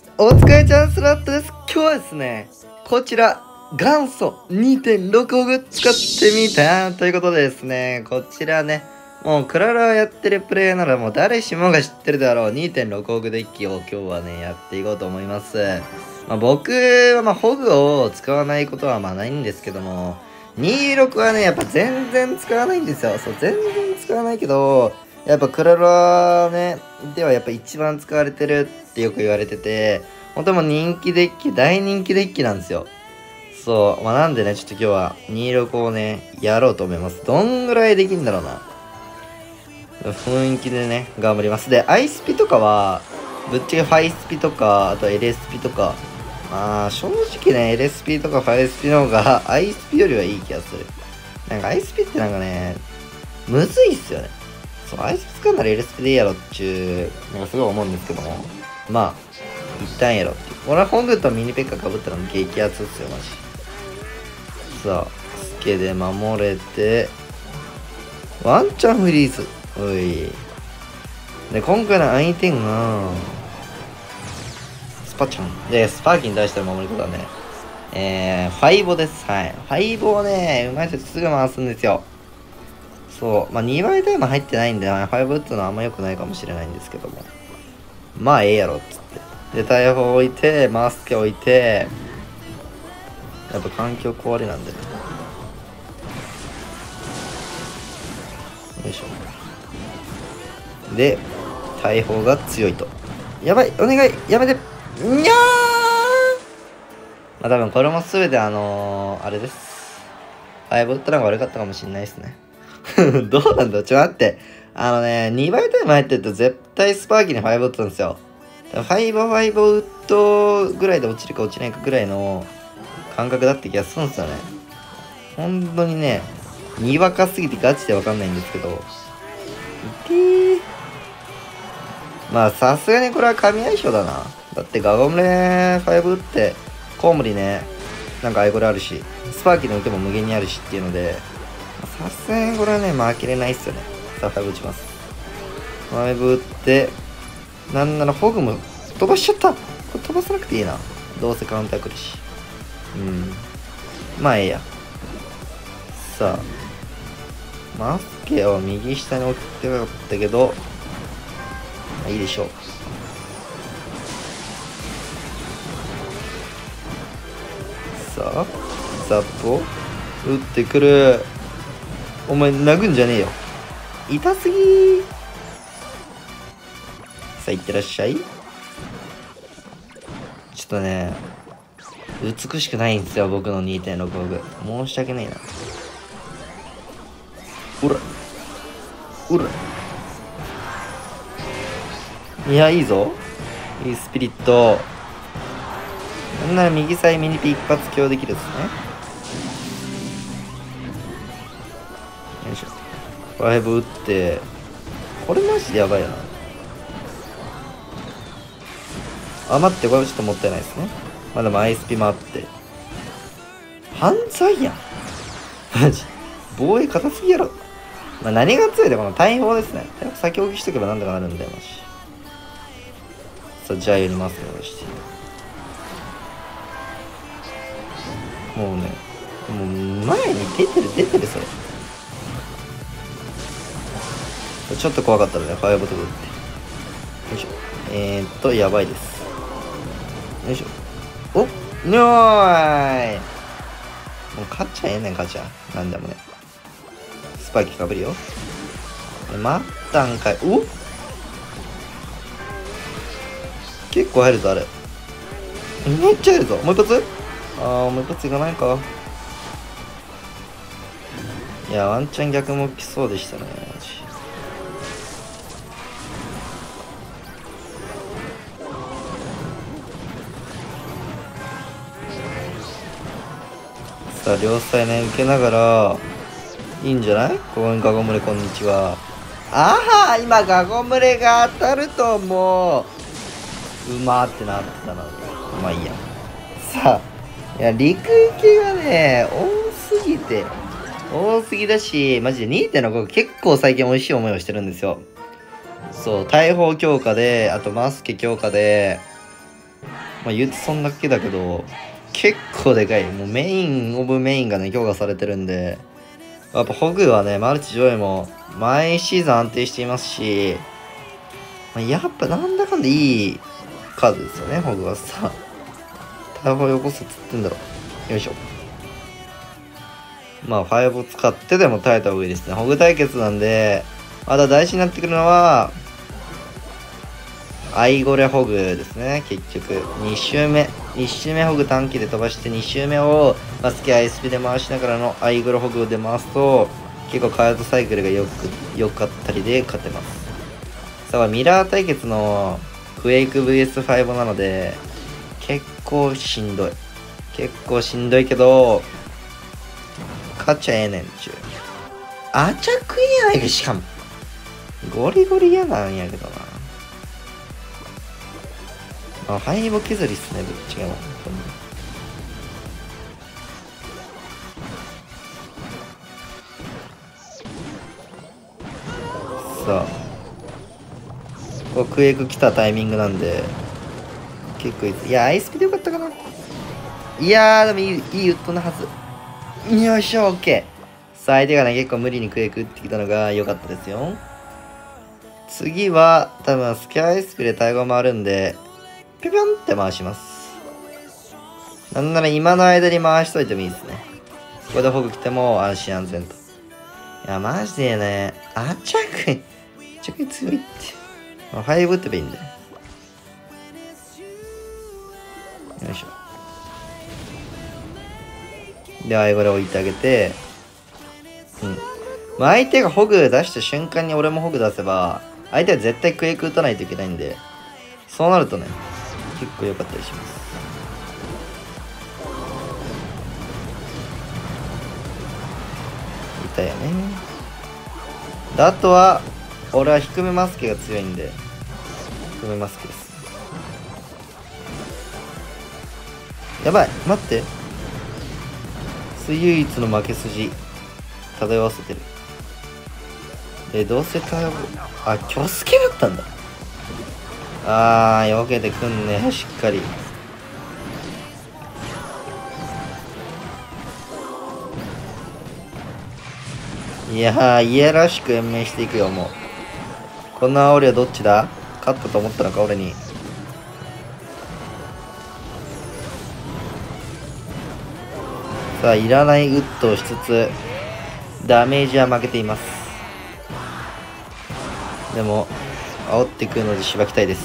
お疲れチャンスラットです。今日はですね、こちら、元祖 2.6 億使ってみたということでですね、こちらね、もうクララやってるプレイヤーならもう誰しもが知ってるであろう 2.6 億デッキを今日はね、やっていこうと思います。僕はホグを使わないことはないんですけども、26はね、やっぱ全然使わないんですよ。そう、全然使わないけど、やっぱクララね、ではやっぱ一番使われてるってよく言われてて、本当も人気デッキ、大人気デッキなんですよ。そう、なんでね、ちょっと今日は26をね、やろうと思います。どんぐらいできんだろうな。雰囲気でね、頑張ります。で、アイスピとかは、ぶっちゃけファイスピとか、あと LSP とか、正直ね、LSP とかファイスピの方が、アイスピよりはいい気がする。なんかアイスピってなんかね、むずいっすよね。そう、アイスピ使うなら LSP でいいやろっちゅう、なんかすごい思うんですけども。一旦やろっていう。俺はホグとミニペッカ被ったら激アツっすよ、マジ。さあ、スケで守れて、ワンチャンフリーズ。おい。で、今回の相手が、スパちゃん。で、スパーキに対しての守り方はね、ファイボです。はい。ファイボをね、うまい人すぐ回すんですよ。そう。2倍タイム入ってないんで、ファイボ打つのはあんま良くないかもしれないんですけども。ええやろ、っつって。で、大砲置いて、マスケ置いて、やっぱ環境壊れなんでね。よいしょ。で、大砲が強いと。やばい、お願い、やめて。にゃー。多分これも全てあれです。ファイブ打ったのが悪かったかもしんないですね。どうなんだちょっと待って。2倍タイム入ってると絶対スパーキーにファイブ打ったんですよ。ファイブウッドぐらいで落ちるか落ちないかぐらいの感覚だって気がするんですよね。本当にね、にわかすぎてガチでわかんないんですけど。さすがにこれは神相性だな。だってガゴムレ5打って、コウモリね、なんかアイゴレあるし、スパーキーの打ても無限にあるしっていうので、さすがにこれはね、負けれないっすよね。さあ、5打ちます。5打って、なんならフォグも飛ばしちゃった。これ飛ばさなくていいな。どうせカウンター来るし。ええや。さあ、マスケを右下に置きたかったけど、いいでしょう。さあ、ザップを打ってくる。お前、殴んじゃねえよ。痛すぎー。さあ、いってらっしゃい。ちょっとね、美しくないんですよ、僕の 2.6 億。申し訳ないな。うら。いや、いいぞ。いいスピリット。なんなら右サイミニピ一発強できるっすね。よいしょ。5打って、これマジでやばいよな。待って、これはちょっともったいないですね。でもアイスピもあって。犯罪やん。マジ。防衛硬すぎやろ。何が強いでこの大砲ですね。先置きしとけばなんとかなるんだよ、マジ。さあ、じゃあやりますね、よし。もうね、もう前に出てる、それ。ちょっと怖かったので、ファイブとか打って。よいしょ。やばいです。よいしょ。おっにょーい。もう勝っちゃええねん、勝っちゃ。なんでもね。スパイキかぶるよ。待ったんかい。お結構入るぞ、あれ。めっちゃ入るぞ。もう一発もう一発いかないか。いや、ワンチャン逆も来そうでしたね。さあ、両サイね、受けながら、いいんじゃない？ここにガゴムレ、こんにちは。今、ガゴムレが当たると、もうまーってなってたのに。いいや。さあ、いや、陸行きがね、多すぎだし、マジで 2.6 結構最近美味しい思いをしてるんですよ。そう、大砲強化で、あとマスケ強化で、 まあ言うとそんだけだけど、結構でかい。もうメインオブメインがね、強化されてるんで、やっぱホグはね、マルチ上位も毎シーズン安定していますし、まあ、やっぱなんだかんだいいカードですよね、ホグはさ。大砲よこすっつってんだろ。よいしょ。まあ、5を使ってでも耐えた方がいいですね。ホグ対決なんで、まだ大事になってくるのは、アイゴレホグですね、結局。2周目。1周目ホグ短期で飛ばして、2周目をマスケアイスピで回しながらのアイゴレホグで回すと、結構カードサイクルがよかったりで勝てます。さあ、ミラー対決のクエイク VS5 なので、結構しんどい。結構しんどいけど、勝っちゃええねんちゅう。アチャクイやないか、しかも。ゴリゴリ嫌なんやけどな。あ、敗北削りっすね、ぶっちゃけも。本当に。さあ。こうクエイク来たタイミングなんで、結構いい。いや、アイスピでよかったかな。いやー、でもいいウッドのはず。よいしょ、オッケー。さあ、相手がね、結構無理にクエイク打ってきたのが良かったですよ。次は、多分、スキャアイスピで対応回るんで、ぴょぴょんって回します。なんなら今の間に回しといてもいいですね。ここでホグ来ても安心安全と。いや、マジでね、アチャクイ強いって。まあ、5打ってばいいんで。よいしょ。で、アイゴレ置いてあげて、まあ、相手がホグ出した瞬間に俺もホグ出せば、相手は絶対クエイク打たないといけないんで、そうなるとね、結構良かったりします。いたよね。で、あとは、俺は低めマスケが強いんで、低めマスケです。やばい、待って。唯一の負け筋、漂わせてる。どうせ対応、あ、キョスケだったんだ。避けてくんね、しっかり。いやー、いやらしく延命していくよ、もう。こんな煽りはどっちだ？勝ったと思ったのか、俺に。さあ、いらないウッドをしつつ、ダメージは負けています。でも、煽ってくるのでしばきたいです。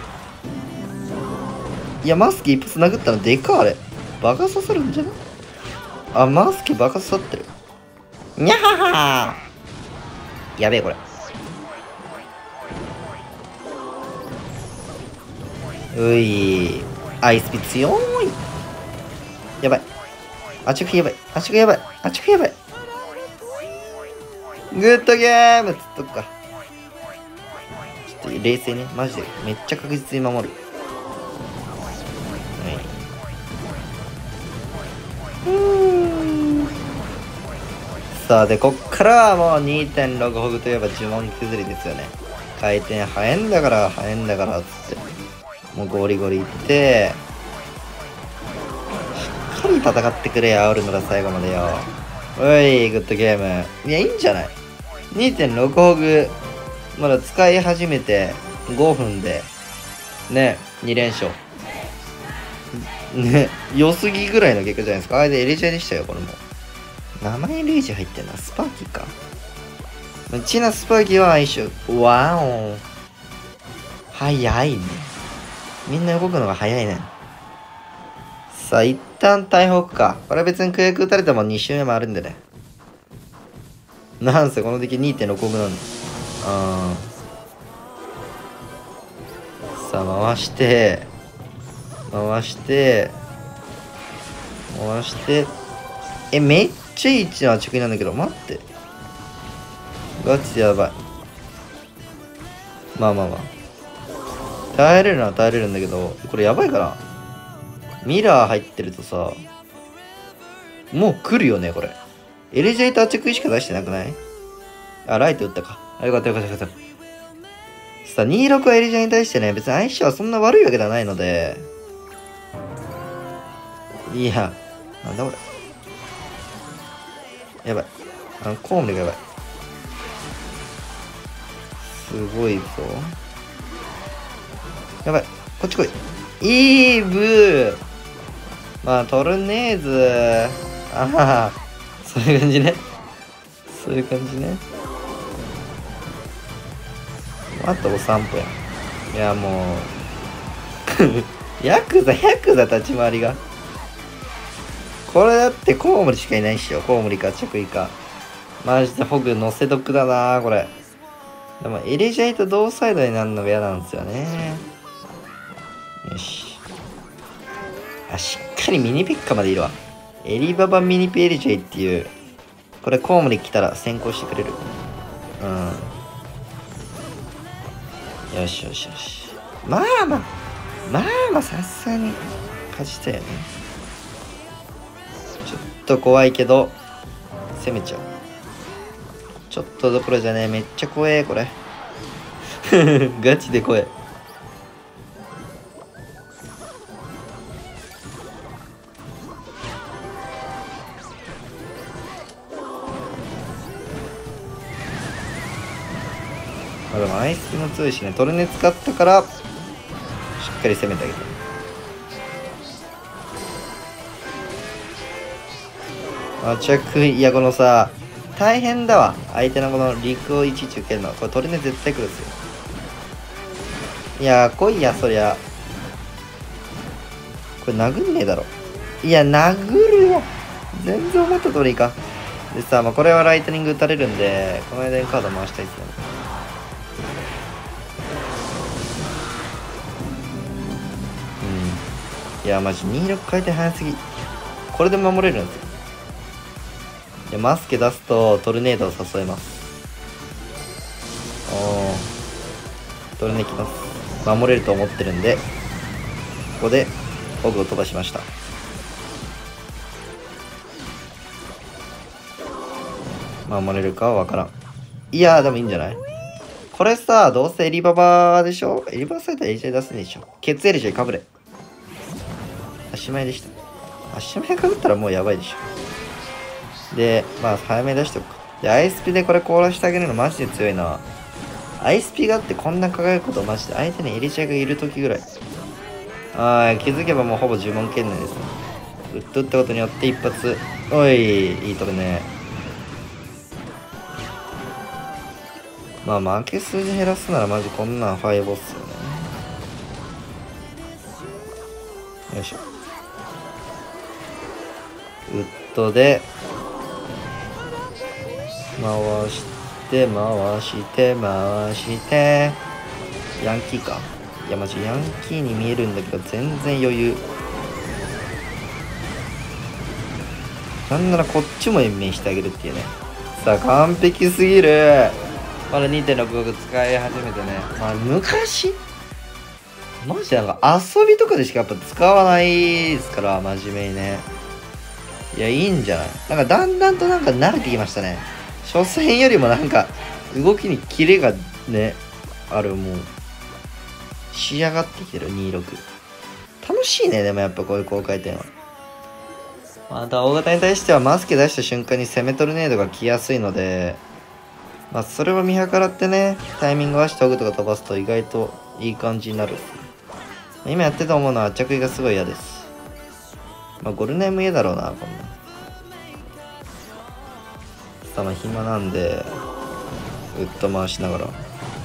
いや、マスキ一発殴ったのでかあれ。バカ刺さるんじゃな？あ、マスキバカ刺さってる。にゃははー、やべえ、これ。うい、アイスピ強い。やばい。あちくやばい。あちくやばい。あちくやばい。グッドゲームつっとくか。ちょっと冷静ね。マジで。めっちゃ確実に守る。さあ、で、こっからはもう 2.6 ホグといえば呪文削りですよね。回転早いんだから、早いんだから、つって。もうゴリゴリいって、しっかり戦ってくれや、煽るなら最後までよ。おい、グッドゲーム。いや、いいんじゃない？ 2.6 ホグ、まだ使い始めて5分で、ね、2連勝。ね、良すぎぐらいの結果じゃないですか。あれでエレジャーでしたよ、これも。名前レイジ入ってんな。スパーキーか。チナスパーキーは相性。ワオ。早いね。みんな動くのが早いね。さあ、一旦大砲か。これは別にクエイク打たれても2周目もあるんでね。なんせこの敵 2.6 億なんで。さあ、回して、めっちゃいい位置の圧縮なんだけど、待って。ガチでやばい。まあ。耐えれるのは耐えれるんだけど、これやばいかな。ミラー入ってるとさ、もう来るよね、これ。エレジェイター着しか出してなくない？あ、ライト打ったか。あ、よかった。さあ、26はエレジェに対してね、別に相性はそんな悪いわけではないので、 いや、なんだこれ。やばい。コウモリがやばい。すごいぞ。やばい。こっち来い。イーブー。まあ、トルネーズ。ああ、そういう感じね。そういう感じね。あと3分や。いや、もうヤクザ立ち回りが。これだってコウモリしかいないっしょ。コウモリか着衣か。マジでホグ乗せ得だなこれ。でもエレジャイと同サイドになるのが嫌なんですよね。よし。あ、しっかりミニペッカまでいるわ。エリババミニペエレジャイっていう。これコウモリ来たら先行してくれる。うん。よしよしよし。まあさすがに勝ちたよね。ちょっと怖いけど攻めちゃう。ちょっとどころじゃねえ。めっちゃ怖えこれ。ガチで怖え。まあでもアイスピも強いしね。トルネ使ったからしっかり攻めてあげた。いやこのさ大変だわ。相手のこの陸をいちいち受けるの。これトルネ絶対来るんですよ。いや来いやそりゃ。これ殴んねえだろ。いや殴るよ。全然思った通りいかん。でさ、まあ、これはライトニング打たれるんでこの間にカード回したいですね。いやマジ26回転早すぎ。これで守れるんですよ。いやマスケ出すとトルネードを誘えます。トルネ来ます。守れると思ってるんでここでホグを飛ばしました。守れるかは分からん。いやでもいいんじゃない。これさどうせエリババでしょ。エリババサイトはエリジャイ出せねえでしょ。ケツエリジャイかぶれ。足前でした。足前かぶったらもうやばいでしょ。でまあ早め出しておくか。でアイスピでこれ凍らしてあげるのマジで強いな。アイスピがあってこんな輝くことマジで相手にエリジャイがいる時ぐらい。気づけばもうほぼ10問圏内ですね。ウッドってことによって一発。おいいいとるね。まあ負け数字減らすならマジこんなんファイボっすよね。よいしょ。ウッドで回して回して回してヤンキーか。いやマジヤンキーに見えるんだけど全然余裕。なんならこっちも延命してあげるっていうね。さあ完璧すぎる。まだ 2.65 使い始めてね。まあ昔マジでなんか遊びとかでしかやっぱ使わないですから真面目にね。いやいいんじゃない。なんかだんだんとなんか慣れてきましたね。初戦よりもなんか動きにキレがねある。もう仕上がってきてる。26楽しいね。でもやっぱこういう高回転はまた大型に対してはマスケ出した瞬間に攻めトルネードが来やすいので、まあそれを見計らってねタイミング合わせてホグとか飛ばすと意外といい感じになる。今やってて思うのは着衣がすごい嫌です。まあゴルネーム嫌だろうなこんな。さあまあ暇なんでウッド回しながら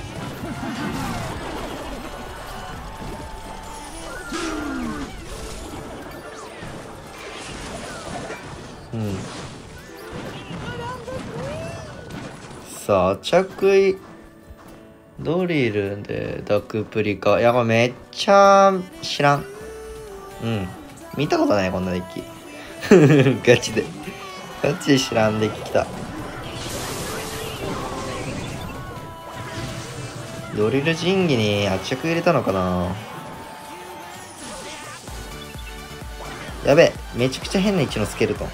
さあ着衣ドリルでダクプリカ。いやこれめっちゃ知らん。見たことないこんなデッキ。ガチで知らんデッキきた。ドリル神器に圧着入れたのかな。やべえめちゃくちゃ変な位置のスケルトン。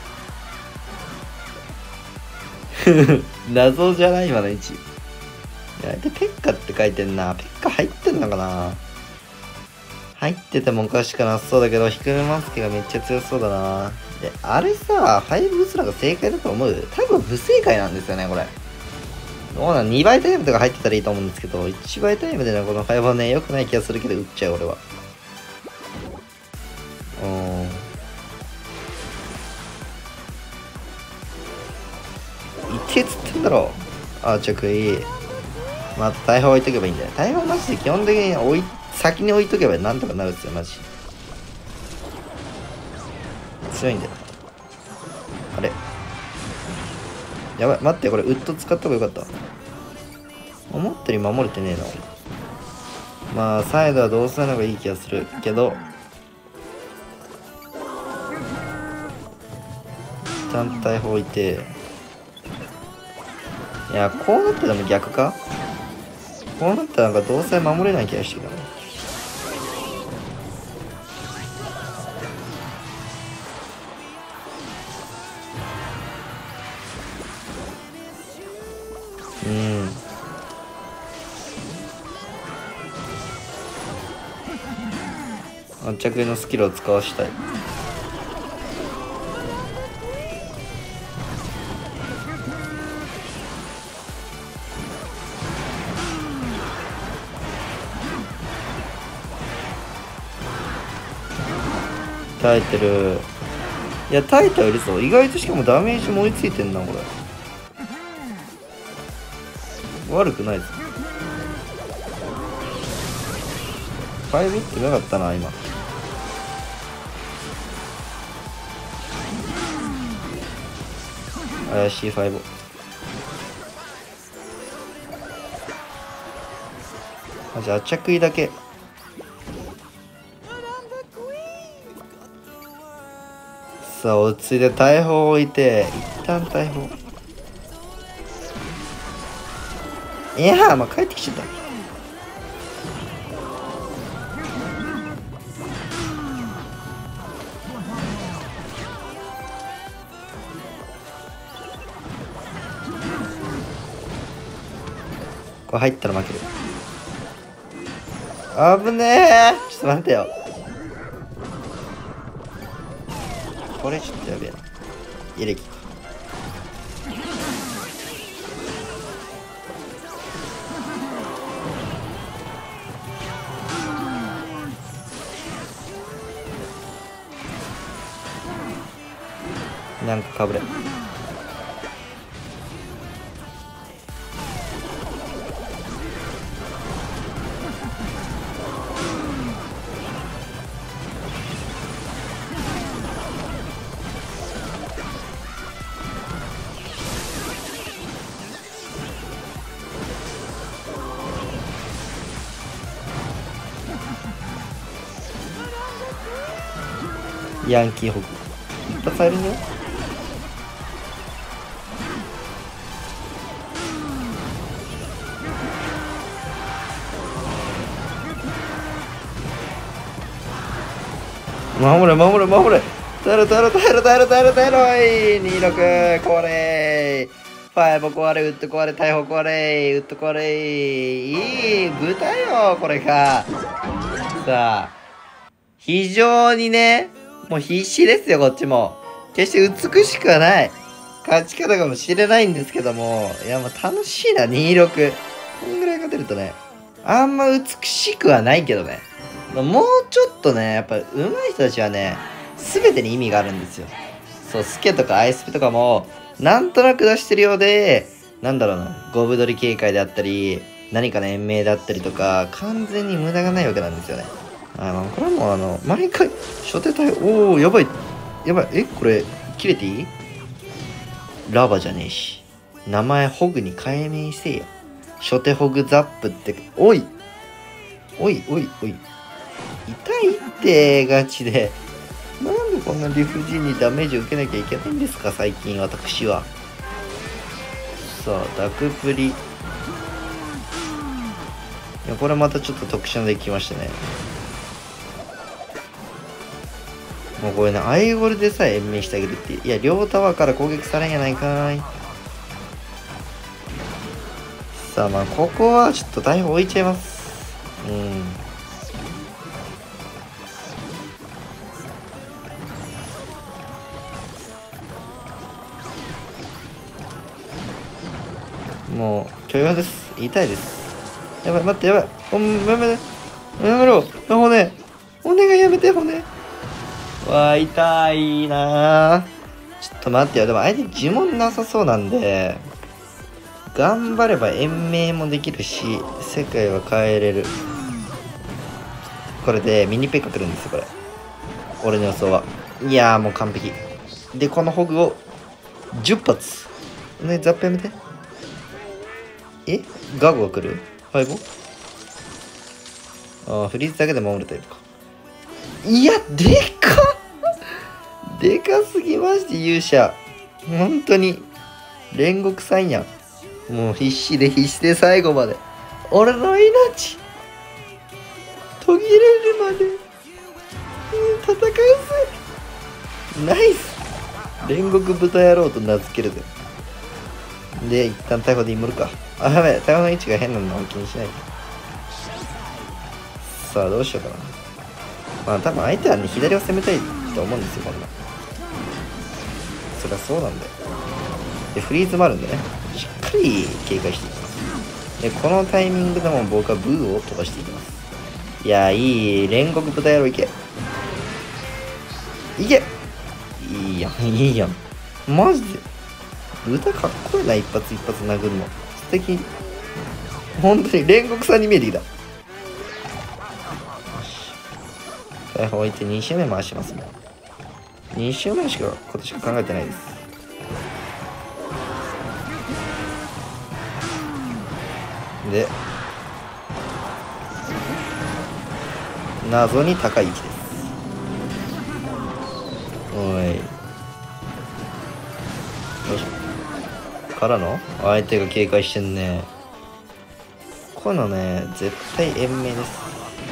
謎じゃない今の位置。いやでペッカって書いてんな。ペッカ入ってんのかな。 入っててもおかしくなさそうだけど、低めマスケがめっちゃ強そうだな。で、あれさ、5ブスラが正解だと思う？多分不正解なんですよね、これ。どうなん ?2 倍タイムとか入ってたらいいと思うんですけど、1倍タイムでね、この5はね、良くない気がするけど、打っちゃう、俺は。いけっつってんだろ。あ、着い。まあ、大砲置いとけばいいんだよ。大砲マジで基本的に先に置いとけばなんとかなるっすよ、マジ。強いんだよ。あれやばい、待って、これウッド使った方がよかった。思ったより守れてねえな、俺。まあ、サイドはどうせなのがいい気がするけど、ちゃんと大砲置いて、いや、こうなってでも逆か？こうなったらなんかどうせ守れない気がしてきたな。安着のスキルを使わしたい。耐えてる。いや、耐えてはいるぞ。意外としかもダメージも追いついてんな、これ。悪くないぞ。5ってなかったな、今。怪しい5。じゃあ、着衣だけ。さあ、落ち着いて大砲を置いて、一旦大砲。いやー、まあ、帰ってきちゃった。これ入ったら負ける。危ねえ。ちょっと待ってよ。これちょっとやべえな。エレキか。なんかかぶれ。ヤンキーホグ一発入るんだよ。守れ守れ守れ。耐えろ耐えろ耐えろ耐えろ耐えろ耐えろ。26壊れファイブ壊れウッド壊れ大砲壊れウッド壊れ。いい豚よこれが。さあ非常にねもう必死ですよこっちも。決して美しくはない勝ち方かもしれないんですけども、いやもう楽しいな26。こんぐらい勝てるとねあんま美しくはないけどね、もうちょっとねやっぱ上手い人たちはね全てに意味があるんですよ。そうスケとかアイスピとかもなんとなく出してるようで、なんだろうな、ゴブドリ警戒であったり何かの延命だったりとか完全に無駄がないわけなんですよね。これはもう毎回初手対おおやばいやばい。これ切れていい？ラバじゃねえし名前ホグに改名せえよ。初手ホグザップっておいおいおいおい痛いってガチで。なんでこんな理不尽にダメージを受けなきゃいけないんですか最近私は。さあダクプリ、いやこれまたちょっと特殊なデッキ来ましたね。もうこれねアイゴルでさえ延命してあげるっていう。いや両タワーから攻撃されんやないかーい。さあまあここはちょっと大砲置いちゃいます。 もう、許容です。痛いです。やばい、待って、やばい。やめて。やめろ。骨。骨がやめて、骨。わあ、痛いなー。ちょっと待ってよ。でも相手呪文なさそうなんで、頑張れば延命もできるし、世界は変えれる。これでミニペッカ来るんですよ、これ。俺の予想は。いやー、もう完璧。で、このホグを10発。ね、ザップやめて。ガゴが来る？ファイボ？ああ、フリーズだけで守るタイプか。いや、でかっでかすぎまして、勇者。本当に、煉獄さんやん。もう必死で最後まで。俺の命、途切れるまで、戦うぜ。ナイス。煉獄豚野郎と名付けるぜ。で、一旦逮捕でイモるか。あ、やべえ、逮捕の位置が変なのは気にしない。さあ、どうしようかな。まあ、多分相手はね、左を攻めたいと思うんですよ、こんな。そりゃそうなんだよ。で、フリーズもあるんでね、しっかり警戒していきます。で、このタイミングでも僕はブーを飛ばしていきます。いやー、いい。煉獄豚野郎いけ。いけ。いいやん、いいやん。マジで。豚かっこいいな、一発一発殴るの。素敵。本当に煉獄さんに見えてきた。逮捕置いて2周目回しますね。2周目しか今年は考えてないです。で、謎に高い位置です。おい。よいしょ。からの相手が警戒してんね。こういうのね、絶対延命です。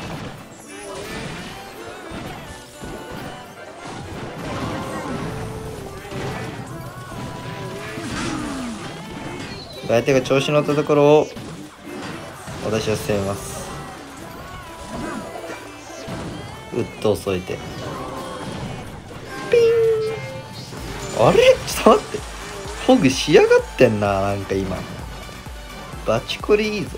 相手が調子乗ったところを私は攻めます。ウッドを添えてピン。あれちょっと待って、ホグ仕上がってんな。なんか今バチコリいいぞ。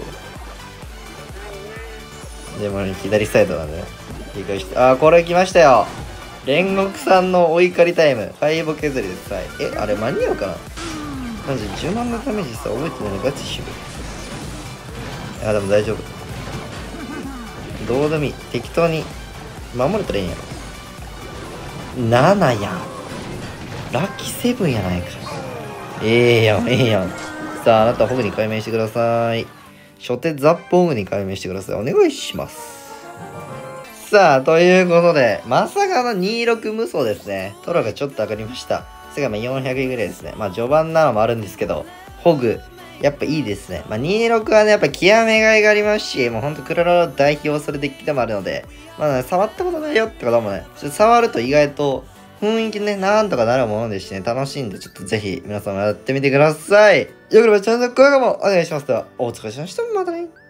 でもね、左サイドなんでね、理解して。あー、これ来ましたよ。煉獄さんのお怒りタイム。ファイボ削りです。はい。あれ間に合うかな。マジ10万のダメージさ、覚えてないのガチしぶ。いや、でも大丈夫。どうでもいい。適当に守れたらいいんやろ。7やん。ラッキー7やないか。ええやん、ええやん。さあ、あなたホグに改名してください。初手ザップホグに改名してください。お願いします。さあ、ということで、まさかの26無双ですね。トロがちょっと上がりました。それが400位ぐらいですね。まあ、序盤なのもあるんですけど、ホグ、やっぱいいですね。まあ、26はね、やっぱ極めがいがありますし、もうほんとクララを代表するデッキでもあるので、まあ、ね、触ったことないよって方もね、ちょっと触ると意外と雰囲気ね、なんとかなるものですしね、楽しいんで、ちょっとぜひ皆さんもやってみてください。よければチャンネル登録もお願いします。では、お疲れ様でした。またね。